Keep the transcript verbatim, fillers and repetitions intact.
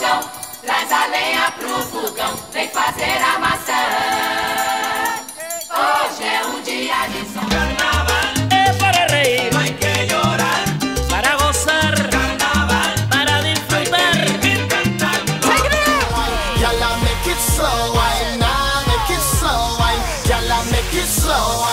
fogão, traz a lenha pro fogão, vem fazer a maçã. Hoje é um dia de som. Carnaval es para reír, no hay que llorar. para gozar, Carnaval para disfrutar. hay que vivir cantando. Y'all make it slow, wine, nah, make it slow, wine. Y'all make it slow.